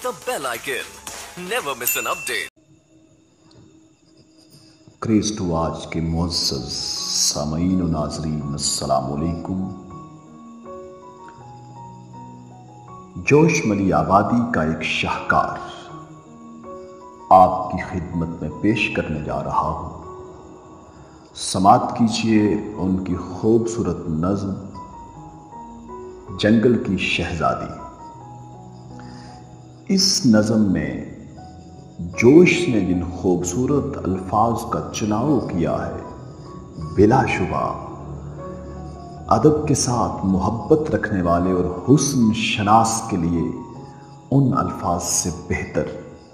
the bell icon. Never miss an update. क्रिस्ट वाच के मुअज़्ज़ज़ सामीन व नाज़रीन अस्सलाम वालेकुम। जोशमली आबादी का एक शाहकार आपकी खिदमत में पेश करने जा रहा हूँ। समाअत कीजिए उनकी खूबसूरत नज़्म जंगल की शहज़ादी। इस नज़्म में जोश ने जिन खूबसूरत अल्फाज का चुनाव किया है, बिलाशुबा अदब के साथ मोहब्बत रखने वाले और हुस्न शनास के लिए उन अल्फाज से बेहतर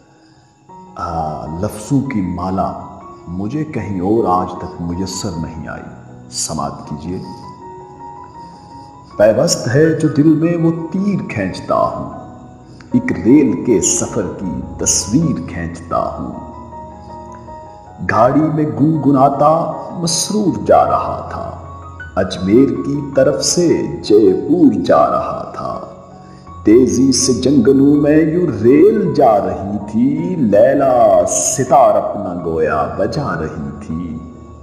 लफ्ज़ों की माला मुझे कहीं और आज तक मुयस्सर नहीं आई। समाअत कीजिए। पैवस्त है जो दिल में वो तीर खींचता हूँ, एक रेल के सफर की तस्वीर खींचता हूँ। गाड़ी में गुनगुनाता मसरूर जा रहा था, अजमेर की तरफ से जयपुर जा रहा था। तेजी से जंगलों में यूं रेल जा रही थी, लैला सितार अपना गोया बजा रही थी।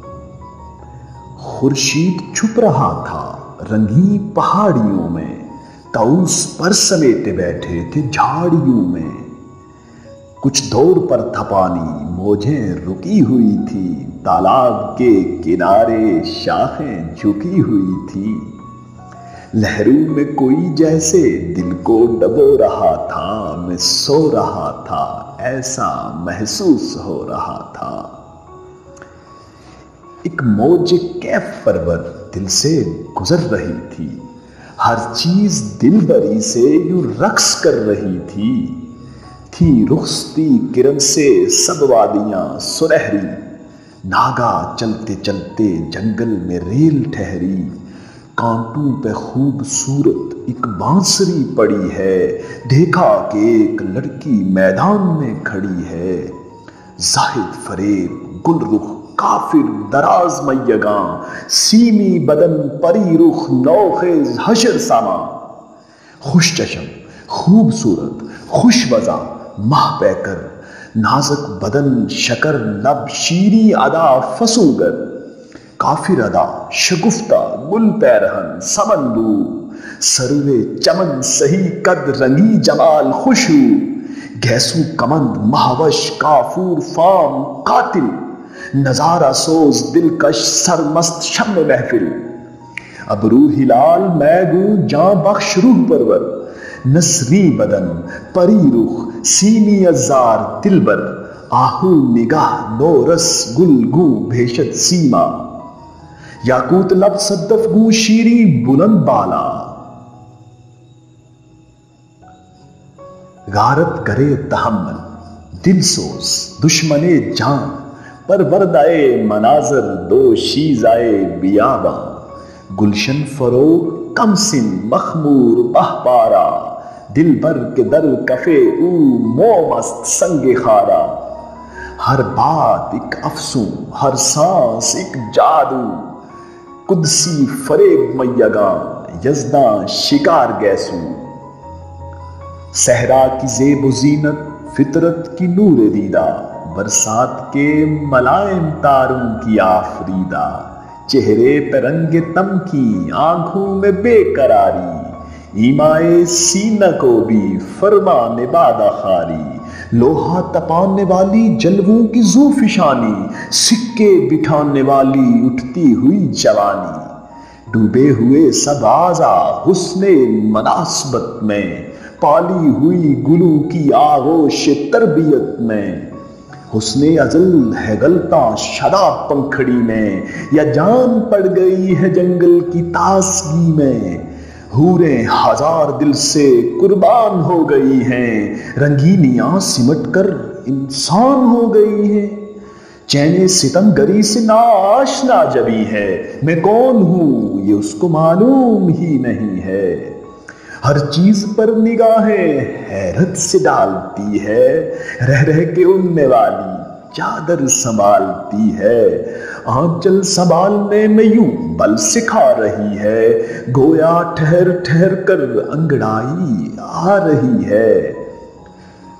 खुर्शीद छुप रहा था रंगी पहाड़ियों में, ताउस पर समेटे बैठे थे झाड़ियों में। कुछ दौर पर था पानी, मौजें रुकी हुई थी, तालाब के किनारे शाखें झुकी हुई थी। लहरों में कोई जैसे दिल को डबो रहा था, मैं सो रहा था ऐसा महसूस हो रहा था। एक मौज कैफ परवर दिल से गुजर रही थी, हर चीज दिलबरी से यूं रक्स कर रही थी रुखसती किरण से सब वादियां सुनहरी। नागा चलते चलते जंगल में रेल ठहरी, कांटों पे खूबसूरत एक बांसुरी पड़ी है। देखा कि एक लड़की मैदान में खड़ी है, जाहिद फरेब गुलरुख काफिर दराज मैयगां, सीमी बदन परी रुख नौखेज हशर सामा। खुश चशम खूबसूरत खुशवजा माह पैकर, नाजुक बदन शकर लब शीरी अदा फसूगर। काफिर अदा शगुफ्ता गुल पैरहन समनबू, सरुए चमन सही कद रंगी जमाल खुशू। गैसू कमंद महावश काफूर फाम कातिल, नजारा सोज दिलकश सरमस्त शम्म महफिल। अबरू हिलाल मैगू जां बख्श रूह परवर, नसरी बदन परी रुख सीमी अजार दिलबर। आहू निगाह नोरस गुलगू भेशत सीमा, याकूत लब सद्दफ गू शीरी बुलंद बाला। गारत करे तहम्मल दिल सोज दुश्मने जान, पर वरदाए मनाजर दो शीजाए बियाबा। गुलशन फरोग कमसिन मखमूर बहपारा, दिल भर के दर कफे ऊ मोमस्त संगे खारा। हर बात एक अफसूं हर सांस एक जादू, कुदसी फरेब मैयगा यज़दा शिकार गैसू। सहरा की ज़ेब ज़ीनत फितरत की नूर दीदा, बरसात के मलायम तारों की आफरीदा। चेहरे पे रंगे तम की आंखों में बेकरारी, ईमाए सीना को भी फरमाने बादा खारी। लोहा तपाने वाली जलवों की ज़ूफ़िशानी, सिक्के बिठाने वाली उठती हुई जवानी। डूबे हुए सब आज़ा हुस्ने मनासबत में, पाली हुई गुलू की आगोश तरबियत में। हुस्ने अजल है गलता शराब पंखड़ी में, या जान पड़ गई है जंगल की तासगी में। हूरे हजार दिल से कुर्बान हो गई हैं, रंगीनियां सिमट कर इंसान हो गई हैं। चैने सितमगरी से नाआशना जबी है, मैं कौन हूं ये उसको मालूम ही नहीं है। हर चीज पर निगाहें हैरत से डालती है, रह रह के उड़ने वाली चादर संभालती है। आंचल संभालने में यूं बल सिखा रही है, गोया ठहर ठहर कर अंगड़ाई आ रही है।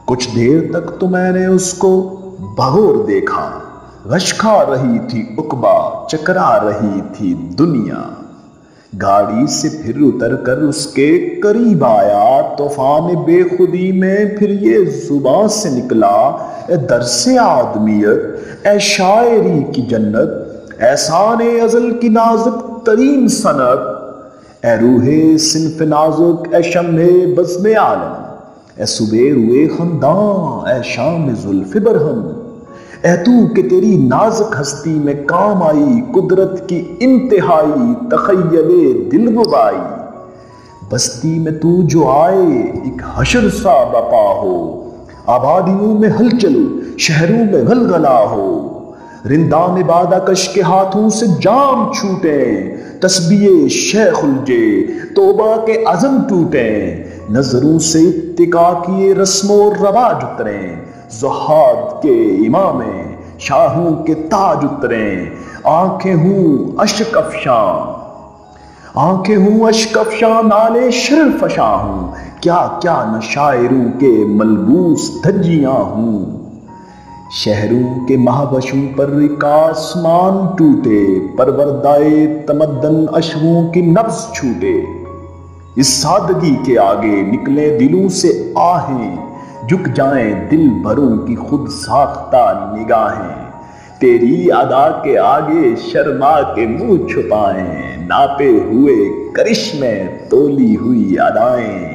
کچھ دیر تک تو میں نے اس کو بغور دیکھا، غش کھا رہی تھی عقبہ، چکرا رہی تھی دنیا۔ گاڑی سے پھر اتر کر اس کے قریب آیا، طوفان بے خودی میں پھر یہ زبان سے نکلا، اے درس آدمیت، اے شاعری کی جنت، احسان ازل کی نازک ترین صنعت، اے روح صنف نازک، اے شمع بزم عالم، اے صبح روئے خنداں، اے شام زلف برہم، اے تو کہ تیری نازک ہستی میں کام آئی قدرت کی انتہائی تخیل دل ربائی۔ بستی میں تو جو آئے ایک حشر سا بپا ہو، آبادیوں میں ہلچل شہروں میں غلغلہ ہو، رندان بادہ کش کے ہاتھوں سے جام چھوٹے، تسبیح شیخ الجے توبہ کے عزم ٹوٹے، نظروں سے اتقا کیے رسم و رواج اتریں، زہاد کے امام شاہوں کے تاج اتریں، آنکھیں ہوں اشک افشاں، آنکھیں ہوں اشک افشاں، نالے شر فشاں ہوں، کیا کیا نہ شاعروں کے ملبوس دھجیاں ہوں، شہروں کے مہوشوں پر ایک آسمان ٹوٹے، پروردائے تمدن اشووں کی نبض چھوٹے، اس سادگی کے آگے نکلے دلوں سے آہیں، جھک جائیں دل بھروں کی خود ساختہ نگاہیں، تیری ادا کے آگے شرما کے منہ چھپائیں، ناپے ہوئے کرشمے تولی ہوئی ادائیں،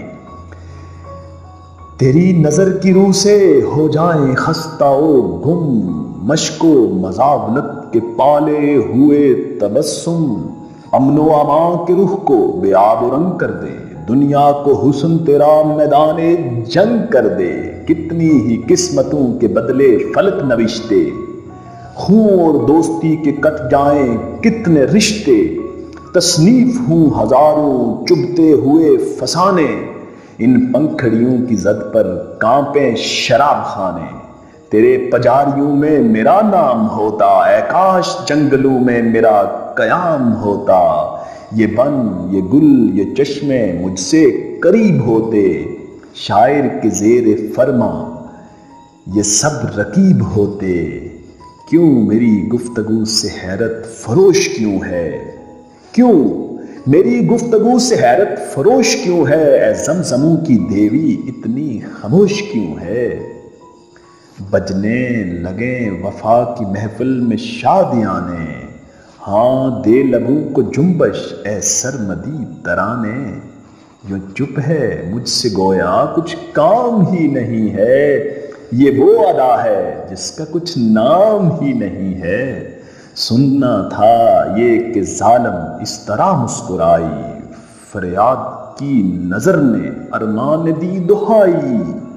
تیری نظر کی روح سے ہو جائیں خستہ و گم، مشق و مزاولت کے پالے ہوئے تبسم، امن و امان کے رخ کو بے آب و رنگ کر دے، دنیا کو حسن تیرا میدان جنگ کر دے، کتنی ہی قسمتوں کے بدلے فلک نوشتے، خون اور دوستی کے کٹ جائیں کتنے رشتے، تصنیف ہوں ہزاروں چبھتے ہوئے فسانے، ان پنکھڑیوں کی زد پر کانپیں شراب خانے، تیرے پجاریوں میں میرا نام ہوتا، اے کاش جنگلوں میں میرا قیام ہوتا، یہ بن یہ گل یہ چشمے مجھ سے قریب ہوتے، شاعر کے زیر فرما یہ سب رقیب ہوتے، کیوں میری گفتگو سے حیرت فروش کیوں ہے، کیوں میری گفتگو سے حیرت فروش کیوں ہے، اے زمزموں کی دیوی اتنی خاموش کیوں ہے، بجنے لگیں وفا کی محفل میں شادیاں نے، ہاں دے لبوں کو جنبش اے سرمدی ترانے، یوں چپ ہے مجھ سے گویا کچھ کام ہی نہیں ہے، یہ وہ ادا ہے جس کا کچھ نام ہی نہیں ہے، سننا تھا یہ کہ ظالم اس طرح مسکرائی، فریاد کی نظر نے ارمان دی دہائی،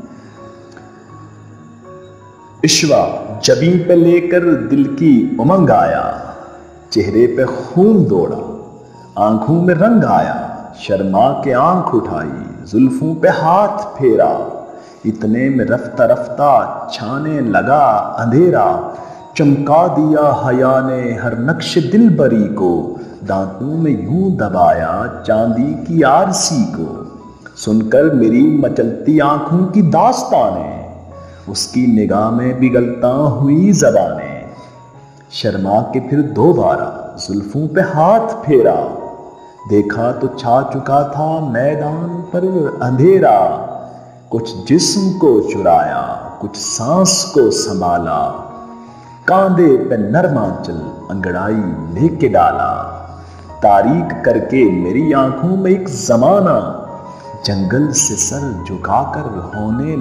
عشوہ جبیں پہ لے کر دل کی امنگ آیا، چہرے پہ خون دوڑا آنکھوں میں رنگ آیا، شرما کے آنکھ اٹھائی زلفوں پہ ہاتھ پھیرا، اتنے میں رفتہ رفتہ چھانے لگا اندھیرا، چمکا دیا حیا نے ہر نقش دل بری کو، دانتوں میں یوں دبایا چاندی کی آرسی کو، سن کر میری مچلتی آنکھوں کی داستانیں، اس کی نگاہ میں بگلتا ہوئی زبانیں، شرما کے پھر دوبارہ زلفوں پہ ہاتھ پھیرا، دیکھا تو چھا چکا تھا میدان پر اندھیرا، کچھ جسم کو چرایا کچھ سانس کو سنبھالا، کاندھے پہ نرم آنچل انگڑائی لے کے ڈالا، تاریک کر کے میری آنکھوں میں ایک زمانہ، جنگل سے سر جھکا کر ہونے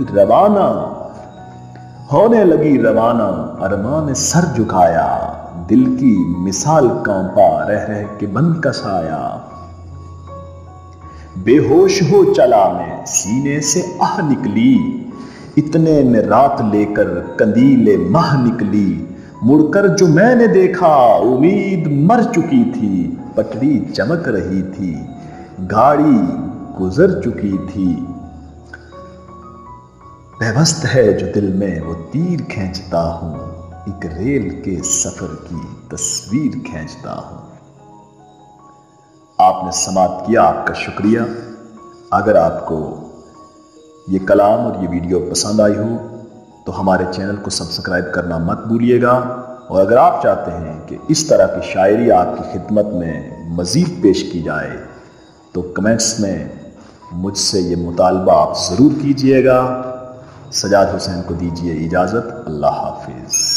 لگی روانہ، ارمان سر جھکایا، دل کی مثال کانپا رہ رہ کے بن کا سایا، بے ہوش ہو چلا میں سینے سے آہ نکلی، اتنے میں رات لے کر قندیل ماہ نکلی، مڑ کر جو میں نے دیکھا امید مر چکی تھی، پٹری چمک رہی تھی گاڑی گزر چکی تھی، پیوست ہے جو دل میں وہ تیر کھینچتا ہوں، ایک ریل کے سفر کی تصویر کھینچتا ہوں۔ آپ نے سماعت کیا، آپ کا شکریہ۔ اگر آپ کو یہ کلام اور یہ ویڈیو پسند آئی ہو تو ہمارے چینل کو سبسکرائب کرنا مت بھولیے گا، اور اگر آپ چاہتے ہیں کہ اس طرح کی شاعری آپ کی خدمت میں مزید پیش کی جائے تو کمنٹس میں مجھ سے یہ مطالبہ آپ ضرور کیجئے گا۔ سجاد حسین کو دیجیے اجازت، اللہ حافظ۔